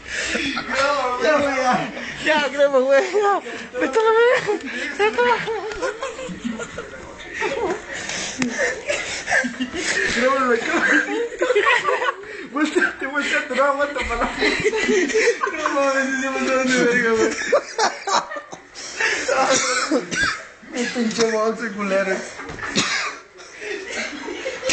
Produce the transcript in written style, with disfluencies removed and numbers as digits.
Ya, güey, ya. Ya, creo, güey, ya. Vete a la verga. Vete a la creo, güey, vuéltate, vuéltate, no, aguanta para la... No mames, se me de verga, güey. El pinche monstruo culero.